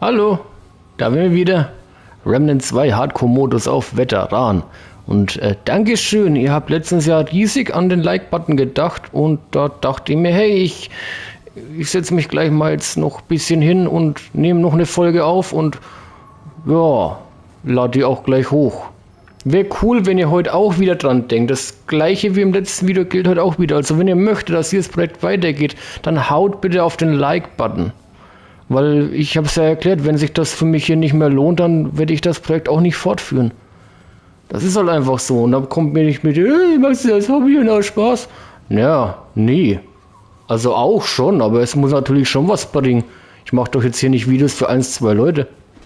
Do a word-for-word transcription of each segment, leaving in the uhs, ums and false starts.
Hallo, da bin ich wieder. Remnant zwei Hardcore-Modus auf Veteran. Und äh, Dankeschön, ihr habt letztens ja riesig an den Like-Button gedacht und da dachte ich mir, hey, ich, ich setze mich gleich mal jetzt noch ein bisschen hin und nehme noch eine Folge auf und ja, lade die auch gleich hoch. Wäre cool, wenn ihr heute auch wieder dran denkt. Das gleiche wie im letzten Video gilt heute auch wieder. Also wenn ihr möchtet, dass dieses Projekt weitergeht, dann haut bitte auf den Like-Button. Weil ich habe es ja erklärt, wenn sich das für mich hier nicht mehr lohnt, dann werde ich das Projekt auch nicht fortführen. Das ist halt einfach so. Und dann kommt mir nicht mit, hey, machst du das Hobby und auch Spaß? Ja, nie. Also auch schon, aber es muss natürlich schon was bringen. Ich mache doch jetzt hier nicht Videos für eins, zwei Leute.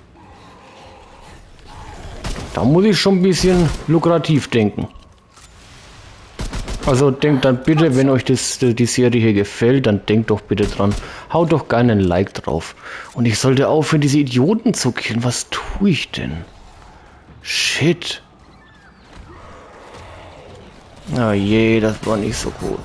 Da muss ich schon ein bisschen lukrativ denken. Also denkt dann bitte, wenn euch das, die Serie hier gefällt, dann denkt doch bitte dran. Haut doch gerne ein Like drauf. Und ich sollte aufhören, diese Idioten zu killen. Was tue ich denn? Shit. Oh je, das war nicht so gut.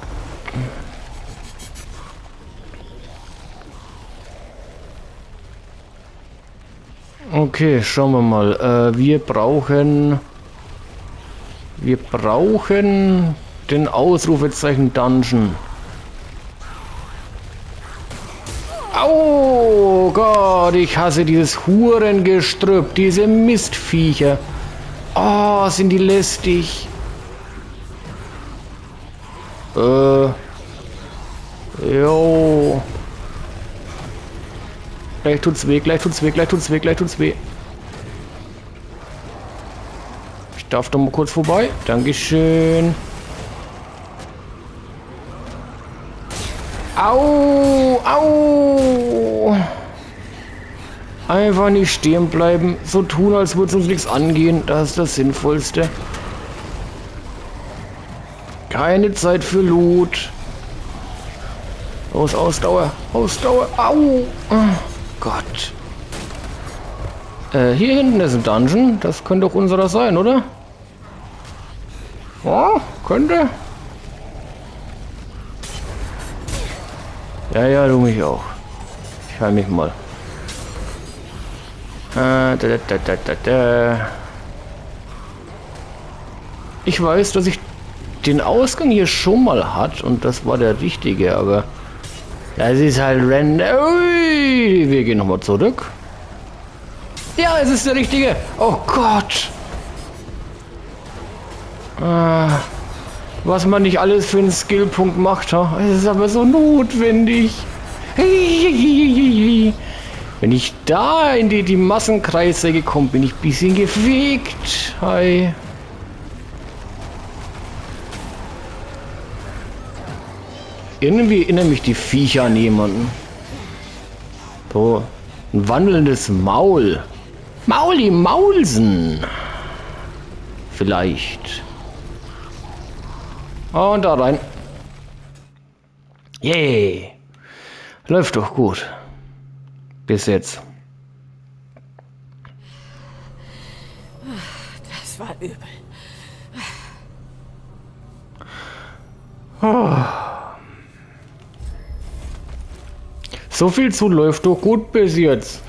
Okay, schauen wir mal. Äh, wir brauchen... Wir brauchen... den Ausrufezeichen Dungeon. Oh Gott, ich hasse dieses Hurengestrüpp, diese Mistviecher. Oh, sind die lästig. Äh. Jo. Gleich tut's weh, gleich tut's weh, gleich tut's weh, gleich tut's weh. Ich darf doch mal kurz vorbei. Dankeschön. Au, au. Einfach nicht stehen bleiben. So tun, als würde es uns nichts angehen. Das ist das Sinnvollste. Keine Zeit für Loot. Los, Ausdauer. Ausdauer. Au. Oh Gott. Äh, hier hinten ist ein Dungeon. Das könnte doch unserer sein, oder? Ja, könnte. Ja, ja, du mich auch. Ich heil mich mal. Äh, da, da, da, da, da. Ich weiß, dass ich den Ausgang hier schon mal hat und das war der richtige, aber das ist halt random. Ui, wir gehen nochmal zurück. Ja, es ist der richtige. Oh Gott. Ah. Was man nicht alles für einen Skillpunkt macht, es ist aber so notwendig. Wenn ich da in die, die Massenkreise gekommen bin, ich ein bisschen gefegt. Hi. Irgendwie erinnern mich die Viecher an jemanden. So, ein wandelndes Maul. Mauli Maulsen. Vielleicht. Und da rein. Yay. Läuft doch gut. Bis jetzt. Das war übel. So viel zu läuft doch gut bis jetzt.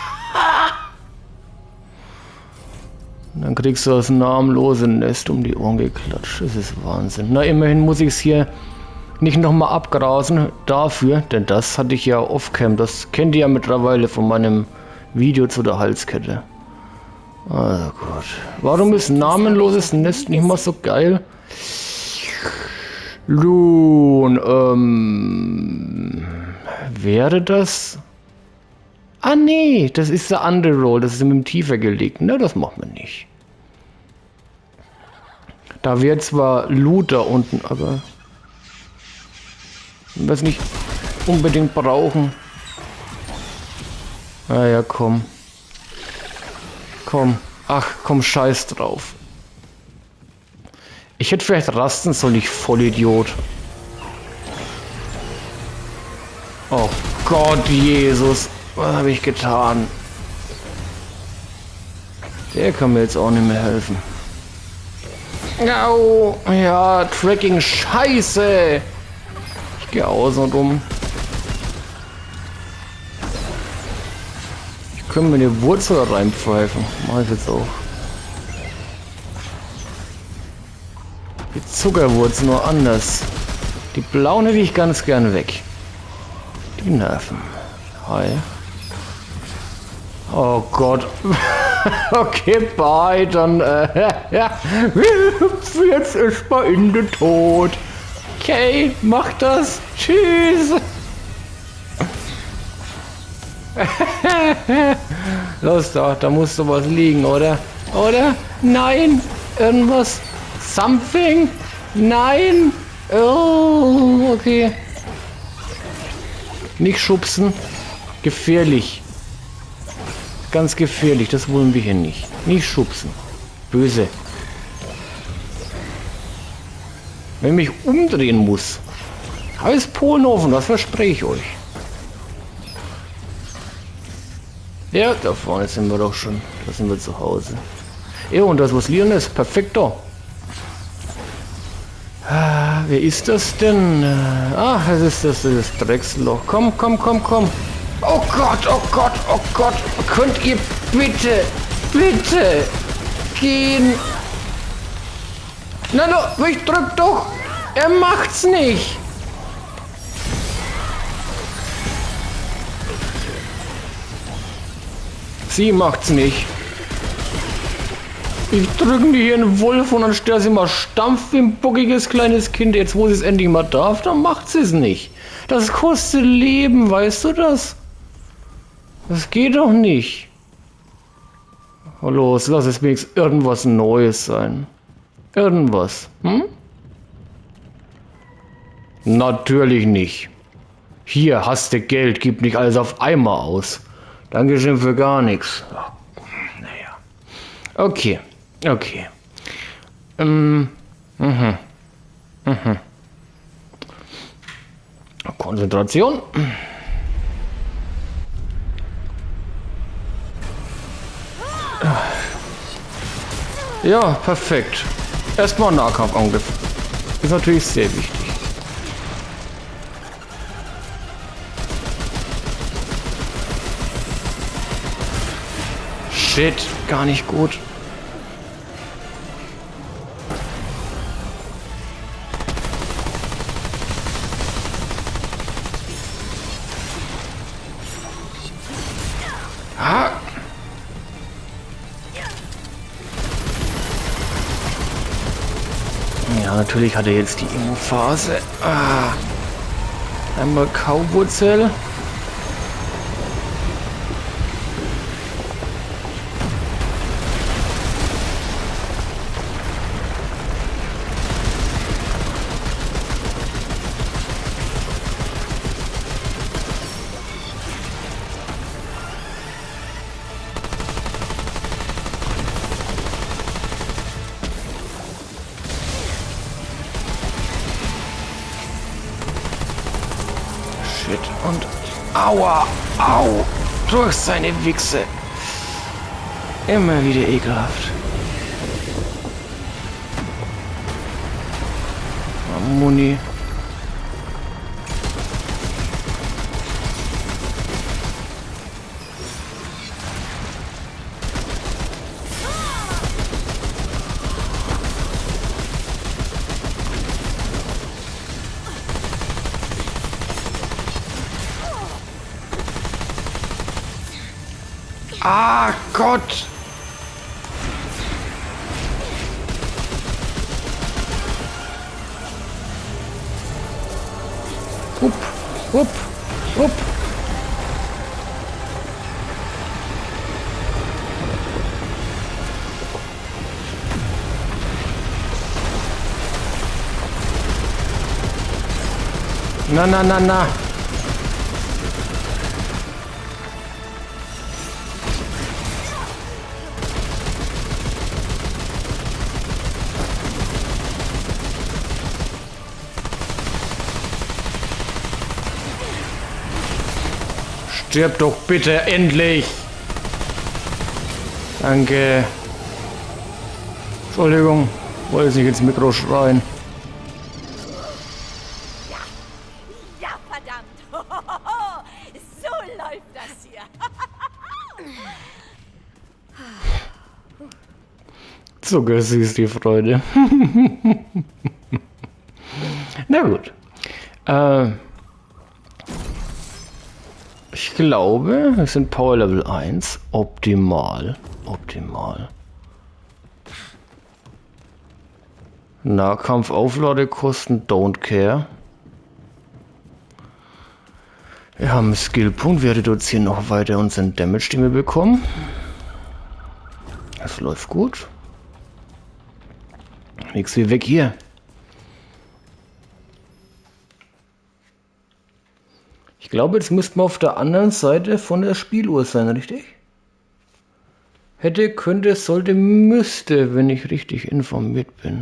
Dann kriegst du das namenlose Nest um die Ohren geklatscht. Das ist Wahnsinn. Na, immerhin muss ich es hier nicht nochmal abgrasen dafür, denn das hatte ich ja off-cam. Das kennt ihr ja mittlerweile von meinem Video zu der Halskette. Also gut. Warum ist namenloses Nest nicht mal so geil? Nun, ähm... wäre das... Ah nee, das ist der Underroll, das ist mit dem Tiefer gelegt. Ne, das macht man nicht. Da wird zwar Loot da unten, aber wir es nicht unbedingt brauchen. Ah ja, komm. Komm. Ach, komm, scheiß drauf. Ich hätte vielleicht rasten sollen, ich Vollidiot. Oh Gott, Jesus. Was habe ich getan? Der kann mir jetzt auch nicht mehr helfen. Au, ja, Tracking, scheiße. Ich gehe außen und um. Können wir eine Wurzel reinpfeifen? Mach ich jetzt auch. Die Zuckerwurzel nur anders. Die blauen hätte ich ganz gern weg. Die nerven. Hi. Oh Gott. Okay, bye. Dann, äh, ja. Jetzt ist mal in den Tod. Okay, mach das. Tschüss. Los doch, da muss doch was liegen, oder? Oder? Nein. Irgendwas. Something? Nein. Oh, okay. Nicht schubsen. Gefährlich. Ganz gefährlich, das wollen wir hier nicht. Nicht schubsen. Böse. Wenn ich mich umdrehen muss, habe ich Polen offen, das verspreche ich euch. Ja, da vorne sind wir doch schon. Da sind wir zu Hause. Ja, und das, was liegen ist, perfekto. Ah, wer ist das denn? Ah, das ist das, das Drecksloch. Komm, komm, komm, komm. Oh Gott, oh Gott, oh Gott. Könnt ihr bitte, bitte gehen? Na, no, ich drück doch. Er macht's nicht. Sie macht's nicht. Ich drücke die hier einen Wolf und dann stelle sie mal stampf wie ein buckiges kleines Kind. Jetzt, wo sie es endlich mal darf, dann macht sie es nicht. Das kostet Leben, weißt du das? Das geht doch nicht. Oh, los, lass es wenigstens irgendwas Neues sein. Irgendwas, hm? Natürlich nicht. Hier, hast du Geld, gib nicht alles auf einmal aus. Dankeschön für gar nichts. Naja. Okay, okay. Ähm, mhm. Mhm. Konzentration. Ja, perfekt. Erstmal Nahkampfangriff. Ist natürlich sehr wichtig. Shit, gar nicht gut. Ah. Ja, natürlich hat er jetzt die Immo-Phase. Ah. Einmal Kauwurzel. Und aua, au, durch seine Wichse. Immer wieder ekelhaft. Muni. Ah, Gott! Hup, hup, hup. Na, na, na, na. Stirb doch bitte endlich! Danke. Entschuldigung, wollte nicht ins Mikro schreien. Ja, ja, verdammt! So läuft das hier. Zuckersüß die Freude. Na gut. Äh, ich glaube, wir sind Power Level eins. Optimal. Optimal. Nahkampf Aufladekosten, don't care. Wir haben einen Skillpunkt, wir reduzieren noch weiter unseren Damage, den wir bekommen. Das läuft gut. Nix wie weg hier. Ich glaube, jetzt müssten wir auf der anderen Seite von der Spieluhr sein, richtig? Hätte, könnte, sollte, müsste, wenn ich richtig informiert bin.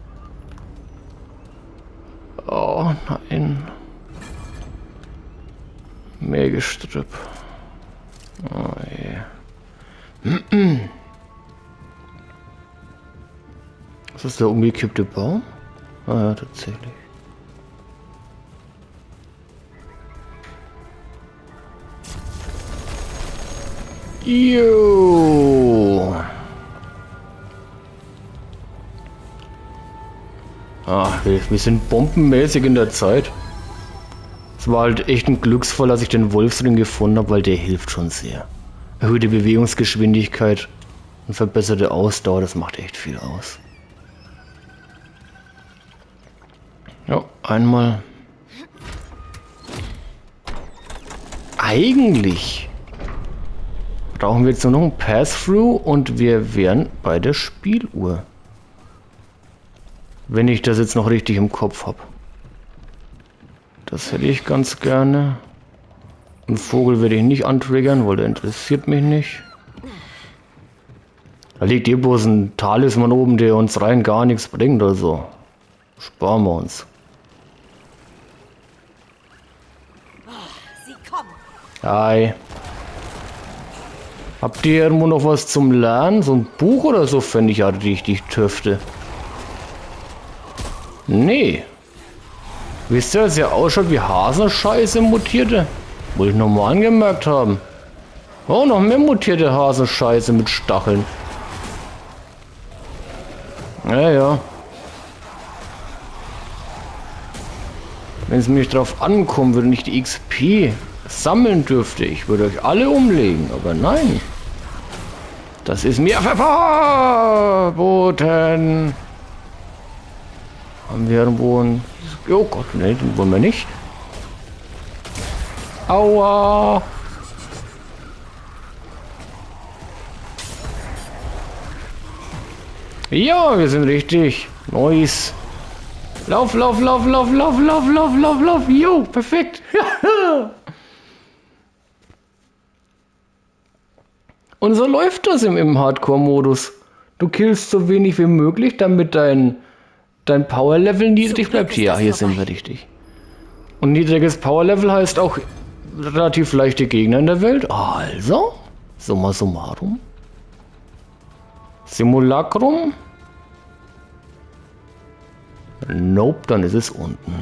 Oh nein. Mehr Gestrüpp. Oh je. Was ist der umgekippte Baum? Ah ja, tatsächlich. Jo. Ah, wir, wir sind bombenmäßig in der Zeit. Es war halt echt ein Glücksfall, dass ich den Wolfsring gefunden habe, weil der hilft schon sehr. Erhöhte Bewegungsgeschwindigkeit und verbesserte Ausdauer, das macht echt viel aus. Ja, einmal. Eigentlich brauchen wir jetzt nur noch ein Pass-Through und wir wären bei der Spieluhr. Wenn ich das jetzt noch richtig im Kopf habe. Das hätte ich ganz gerne. Einen Vogel werde ich nicht antriggern, weil der interessiert mich nicht. Da liegt eh bloß ein Talisman oben, der uns rein gar nichts bringt, also sparen wir uns. Hi. Habt ihr irgendwo noch was zum Lernen? So ein Buch oder so fände ich ja richtig Töfte. Nee. Wisst ihr, dass ihr ausschaut wie Hasenscheiße mutierte? Wollte ich noch mal angemerkt haben. Oh, noch mehr mutierte Hasenscheiße mit Stacheln. Ja, ja. Wenn es mich drauf ankommen würde, nicht die X P sammeln dürfte, ich würde euch alle umlegen, aber nein. Das ist mir verboten. Haben wir irgendwo ein... Oh Gott, ne, den wollen wir nicht. Aua. Ja, wir sind richtig. Nice. Lauf, lauf, lauf, lauf, lauf, lauf, lauf, lauf, lauf. Jo, perfekt. Und so läuft das im, im Hardcore-Modus. Du killst so wenig wie möglich, damit dein, dein Power-Level niedrig bleibt. Ja, hier sind wir richtig. Und niedriges Power-Level heißt auch relativ leichte Gegner in der Welt. Also, summa summarum. Simulacrum. Nope, dann ist es unten.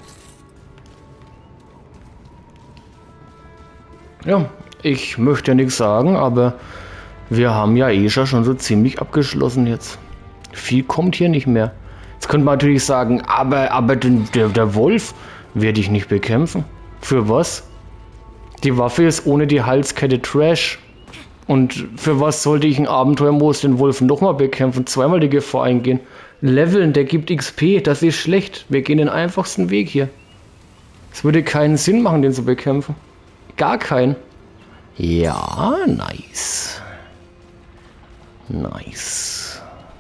Ja, ich möchte ja nichts sagen, aber wir haben ja eh schon so ziemlich abgeschlossen jetzt. Viel kommt hier nicht mehr. Jetzt könnte man natürlich sagen, aber, aber den, der, der Wolf werde ich nicht bekämpfen. Für was? Die Waffe ist ohne die Halskette Trash. Und für was sollte ich einen Abenteuermodus den Wolf nochmal bekämpfen? Zweimal die Gefahr eingehen. Leveln, der gibt X P, das ist schlecht. Wir gehen den einfachsten Weg hier. Es würde keinen Sinn machen, den zu bekämpfen. Gar keinen. Ja, nice. Nice.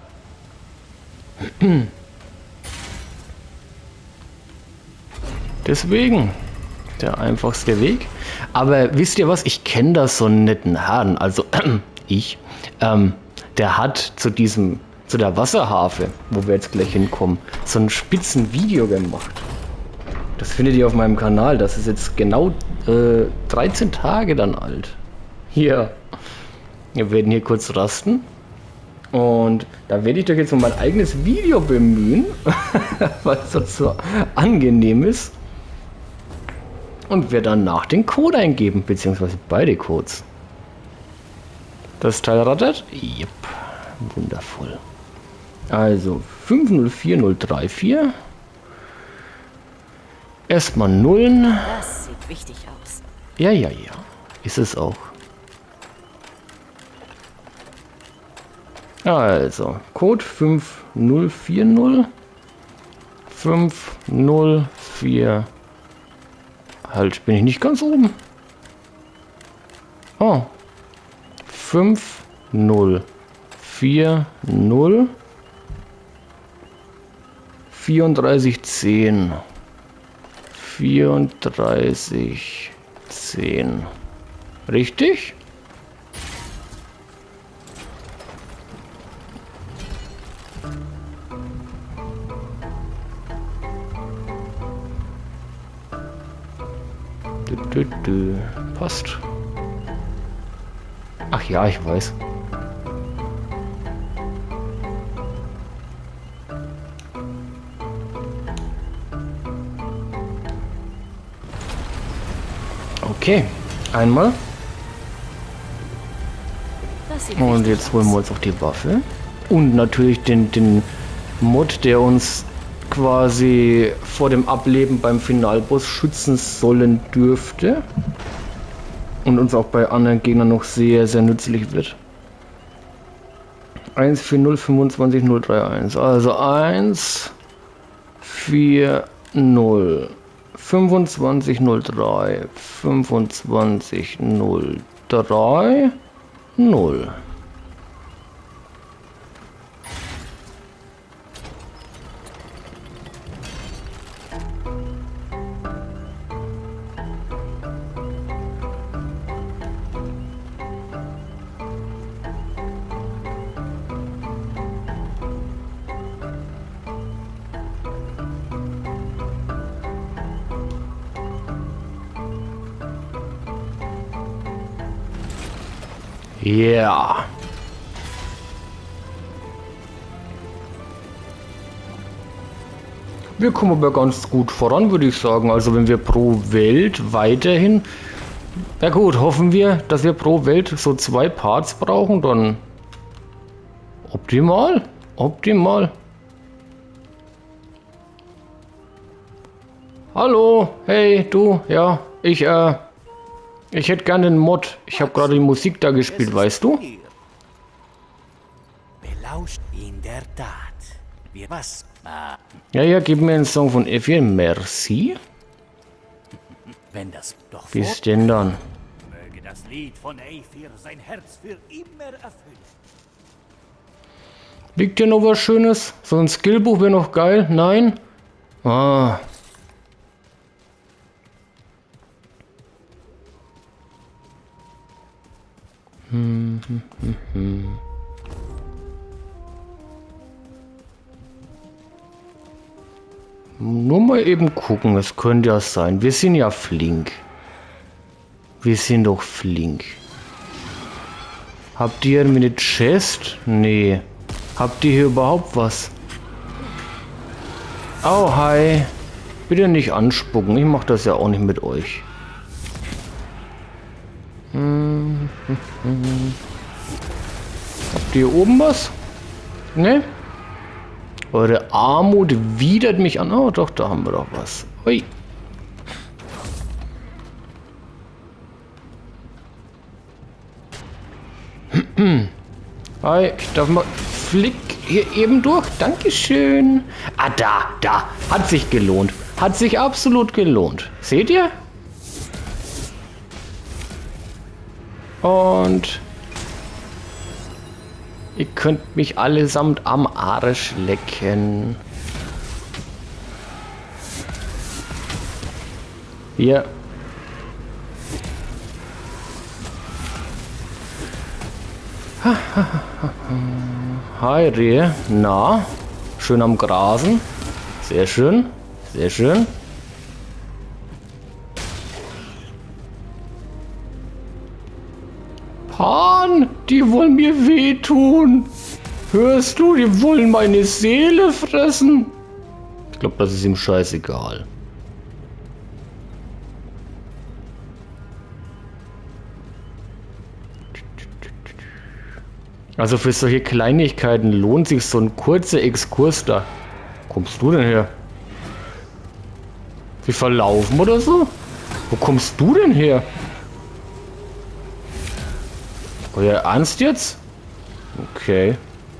Deswegen der einfachste Weg. Aber wisst ihr was? Ich kenne da so einen netten Herrn. Also ich. Ähm, der hat zu diesem, zu der Wasserharfe, wo wir jetzt gleich hinkommen, so ein spitzen Video gemacht. Das findet ihr auf meinem Kanal. Das ist jetzt genau äh, dreizehn Tage dann alt. Hier. Wir werden hier kurz rasten. Und da werde ich doch jetzt um mein eigenes Video bemühen, weil es so angenehm ist. Und werde danach den Code eingeben, beziehungsweise beide Codes. Das Teil rattert? Yep. Wundervoll. Also fünf null vier null drei vier. Erstmal Nullen. Das sieht wichtig aus. Ja, ja, ja. Ist es auch. Also, Code fünf null vier null. fünf null vier. Halt, bin ich nicht ganz oben. Oh. fünf null vier null. vierunddreißig zehn. vierunddreißig zehn. Richtig? Dü, dü, dü. Passt. Ach ja, ich weiß. Okay, einmal. Das sieht Und wichtig jetzt holen wir uns auch die Waffe. Und natürlich den, den Mod, der uns quasi vor dem Ableben beim Finalboss schützen sollen dürfte. Und uns auch bei anderen Gegnern noch sehr, sehr nützlich wird. eins vier null zwei fünf null drei eins. Also eins vier null fünfundzwanzig null drei fünfundzwanzig null drei null. Ja. Wir kommen aber ganz gut voran, würde ich sagen. Also wenn wir pro Welt weiterhin... Na gut, hoffen wir, dass wir pro Welt so zwei Parts brauchen, dann... Optimal. Optimal. Hallo. Hey, du. Ja, ich, äh... Ich hätte gerne einen Mod. Ich habe gerade die Musik da gespielt, weißt du? Belauscht in der Tat. Wir was? Ah, Ja, ja, gib mir einen Song von F vier. Merci. wenn das doch Wie ist denn dann? möge das Lied von Aether sein Herz für immer erfüllen. Liegt hier noch was Schönes? So ein Skillbuch wäre noch geil? Nein? Ah. Hm, hm, hm, hm. Nur mal eben gucken, es könnte ja sein. Wir sind ja flink. Wir sind doch flink. Habt ihr irgendwie eine Chest? Nee. Habt ihr hier überhaupt was? Oh, hi. Bitte nicht anspucken. Ich mach das ja auch nicht mit euch. Hm, hm, hm. Habt ihr hier oben was? Ne? Eure Armut widert mich an. Oh, doch, da haben wir doch was. Ui. Hi, ich darf mal flick hier eben durch. Dankeschön. Ah, da, da. Hat sich gelohnt. Hat sich absolut gelohnt. Seht ihr? Und ihr könnt mich allesamt am Arsch lecken. Hier. Hi, Rehe. Na, schön am Grasen. Sehr schön. Sehr schön. Pan, die wollen mir wehtun. Hörst du, die wollen meine Seele fressen. Ich glaube, das ist ihm scheißegal. Also für solche Kleinigkeiten lohnt sich so ein kurzer Exkurs da. Wo kommst du denn her? Wir verlaufen oder so? Wo kommst du denn her? Euer Ernst jetzt? Okay.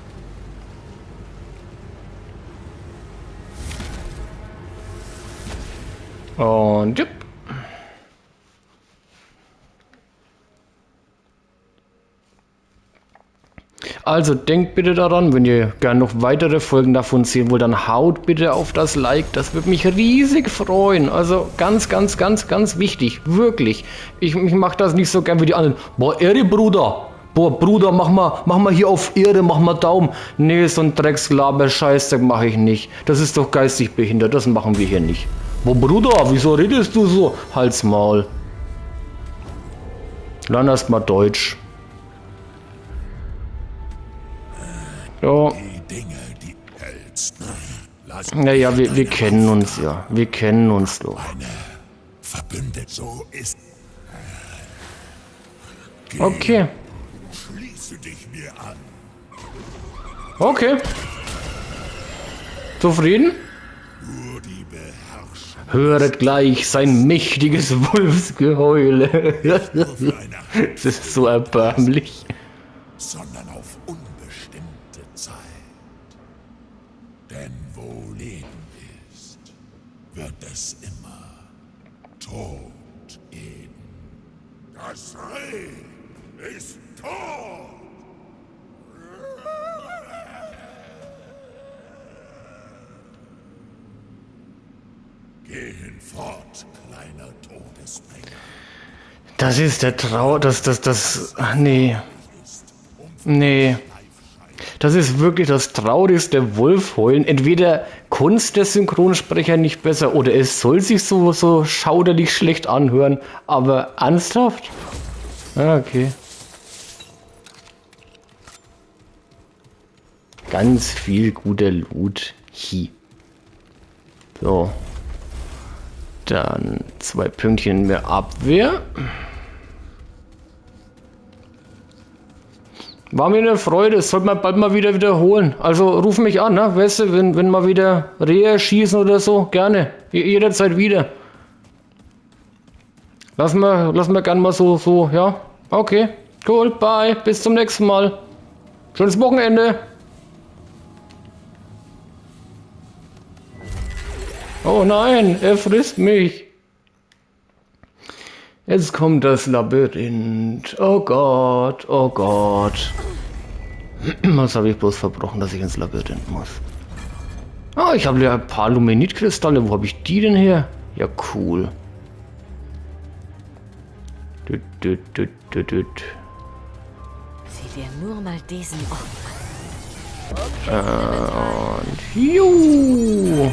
Und jupp. Also denkt bitte daran, wenn ihr gerne noch weitere Folgen davon sehen wollt, dann haut bitte auf das Like. Das würde mich riesig freuen. Also ganz, ganz, ganz, ganz wichtig. Wirklich. Ich, ich mache das nicht so gern wie die anderen. Boah, Ehre, Bruder. Boah, Bruder, mach mal, mach mal hier auf Ehre, mach mal Daumen. Nee, so ein Dreckslaber-Scheißdreck mache ich nicht. Das ist doch geistig behindert. Das machen wir hier nicht. Boah, Bruder, wieso redest du so? Halt's Maul. Lern erst mal Deutsch. Ja. Naja, wir, wir kennen uns ja. Wir kennen uns doch. Verbündet so ist. Okay. Schließe dich mir an. Okay. Zufrieden? Nur die Beherrscher. Höret gleich sein mächtiges Wolfsgeheule. Das ist so erbärmlich. Sondern auf unbestimmte Zeit. Denn wo Leben ist, wird es immer Tod geben. Das Reh ist tot! Geh hinfort, kleiner Todesbringer. Das ist der Trau... Das, das, das... Ach, nee. Nee. Das ist wirklich das traurigste Wolfheulen. Entweder Kunst der Synchronsprecher nicht besser oder es soll sich so, so schauderlich schlecht anhören. Aber ernsthaft? Ah, okay. Ganz viel guter Loot. Hi. So. Dann zwei Pünktchen mehr Abwehr. War mir eine Freude, das sollte man bald mal wieder wiederholen. Also ruf mich an, ne? Weißt du, wenn, wenn mal wieder Rehe schießen oder so, gerne. Jederzeit wieder. Lass mal, lass mal gern mal so, so, ja. Okay, cool, bye, bis zum nächsten Mal. Schönes Wochenende. Oh nein, er frisst mich. Jetzt kommt das Labyrinth. Oh Gott, oh Gott. Was habe ich bloß verbrochen, dass ich ins Labyrinth muss? Ah, ich habe ja ein paar Luminit-Kristalle. Wo habe ich die denn her? Ja, cool. Düt, düt, düt, düt, düt. Sieh dir nur mal diesen Ort an. Äh, und juhu.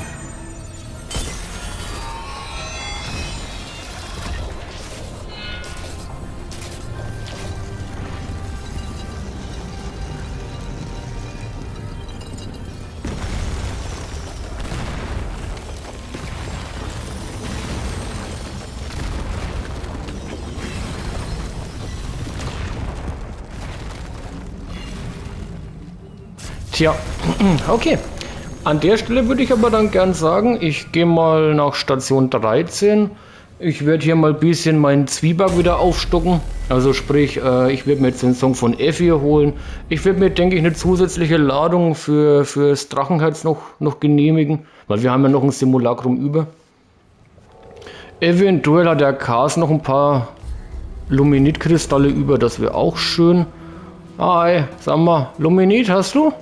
Tja, okay. An der Stelle würde ich aber dann gern sagen, ich gehe mal nach Station dreizehn. Ich werde hier mal ein bisschen meinen Zwieback wieder aufstocken. Also sprich, äh, ich werde mir jetzt den Song von Effi holen. Ich werde mir, denke ich, eine zusätzliche Ladung für, für das Drachenherz noch, noch genehmigen. Weil wir haben ja noch ein Simulacrum über. Eventuell hat der Kars noch ein paar Luminit-Kristalle über. Das wäre auch schön. Hi, sag mal, Luminit hast du?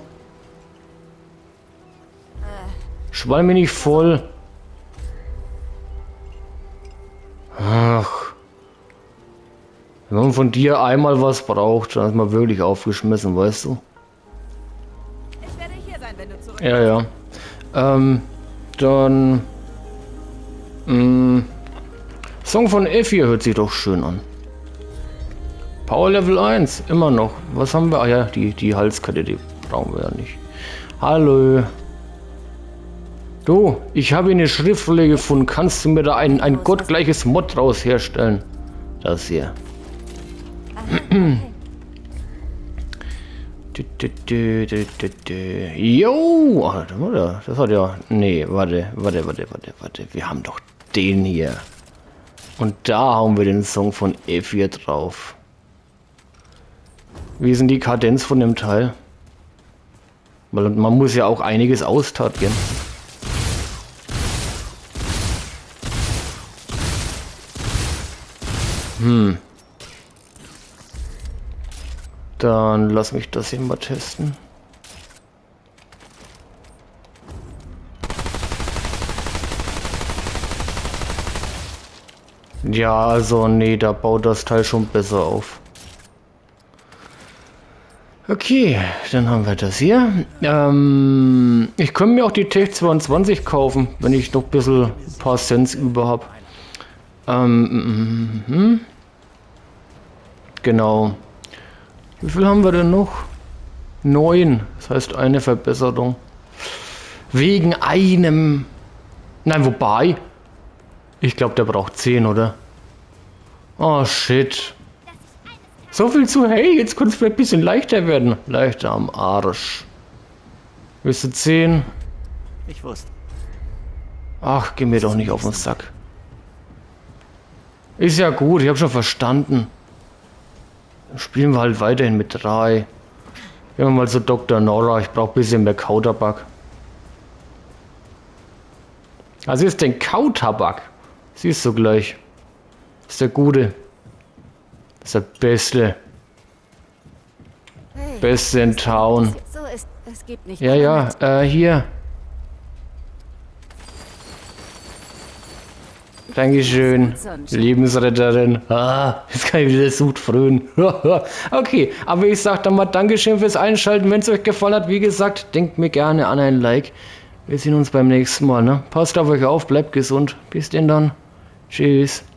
Schwall mir nicht voll. Ach. Wenn man von dir einmal was braucht, dann ist man wirklich aufgeschmissen, weißt du? Ich werde hier sein, wenn du zurück Ja, ja. Ähm, dann... Mh, Song von Effi hört sich doch schön an. Power Level eins, immer noch. Was haben wir? Ah ja, die, die Halskette, die brauchen wir ja nicht. Hallo. Du, ich habe eine Schriftrolle gefunden. Kannst du mir da ein, ein gottgleiches Mod draus herstellen? Das hier. Jo! Oh, das hat ja... Nee, warte, warte, warte, warte, warte. Wir haben doch den hier. Und da hauen wir den Song von E vier drauf. Wie ist denn die Kadenz von dem Teil? Weil man muss ja auch einiges austarieren. Hm. Dann lass mich das hier mal testen. Ja, also nee, da baut das Teil schon besser auf. Okay, dann haben wir das hier. Ähm, ich könnte mir auch die Tech zweiundzwanzig kaufen, wenn ich noch ein bisschen ein paar Cents über habe. Ähm, mm, mm, genau. Wie viel haben wir denn noch? Neun. Das heißt eine Verbesserung. Wegen einem... Nein, wobei... Ich glaube, der braucht zehn, oder? Oh, shit. So viel zu... Hey, jetzt könnte es vielleicht ein bisschen leichter werden. Leichter am Arsch. Willst du zehn? Ich wusste. Ach, geh mir doch nicht auf den Sack. Ist ja gut, ich habe schon verstanden. Dann spielen wir halt weiterhin mit drei. Gehen wir mal zu Doktor Nora. Ich brauche ein bisschen mehr Kautabak. Also ist denn Kautabak? Siehst du gleich. Das ist der Gute. Das ist der Beste. Hey, Beste in Town. So ist, es gibt nicht Ja, ja, äh, hier. Dankeschön. Lebensretterin. Ah, jetzt kann ich wieder Sud frönen. Okay, aber ich sag dann mal Dankeschön fürs Einschalten. Wenn es euch gefallen hat, wie gesagt, denkt mir gerne an ein Like. Wir sehen uns beim nächsten Mal, ne? Passt auf euch auf, bleibt gesund. Bis denn dann. Tschüss.